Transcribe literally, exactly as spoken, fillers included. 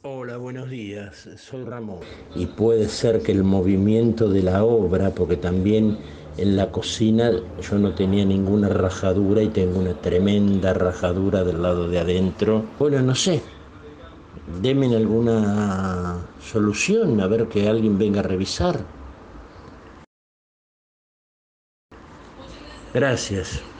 Hola, buenos días, soy Ramón. Y puede ser que el movimiento de la obra, porque también en la cocina yo no tenía ninguna rajadura y tengo una tremenda rajadura del lado de adentro. Bueno, no sé, denme alguna solución, a ver que alguien venga a revisar. Gracias.